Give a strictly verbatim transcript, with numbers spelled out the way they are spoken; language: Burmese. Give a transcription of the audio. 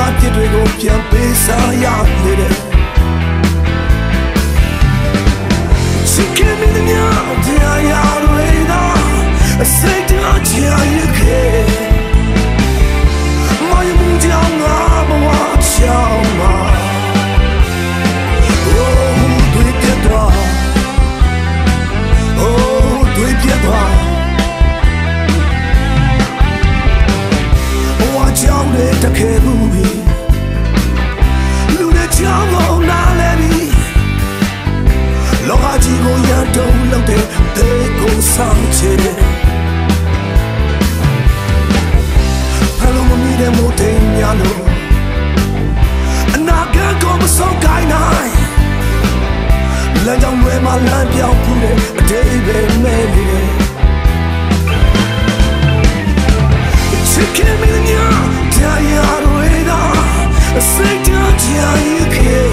ပြစ်တွေကိုပြန်ပေးစားရနေတယ်ချစ်ခင်မင်းများတရားရတွေသာအစိတ်တချာရခဲ့မယမှုကြောင့်ငါဘဝချောင်းမှာOh,တွေ့ပြတော့Oh,တွေ့ပြတော့ဘဝကြောင့်လည်းတခဲဘူးလူတွေကြောင့်ကိုနားလဲပြီလောကကြီးကိုရန်တုံးလုပ်တဲ့ဒေကိုဆောင်ချင်တယ်ဖလုံးမမီတဲ့မို့တင်ညာလို့အနာဂတ်ကိုမဆုံးကိုင်းနိုင်လမ်းကြောင်းတွေမှာလမ်းပြောင်းဖို့အတိတ်ပဲမဲနေတယ်ချစ်ခင်မင်းညာတရားရတွေသာစိတ်တကြရခဲ့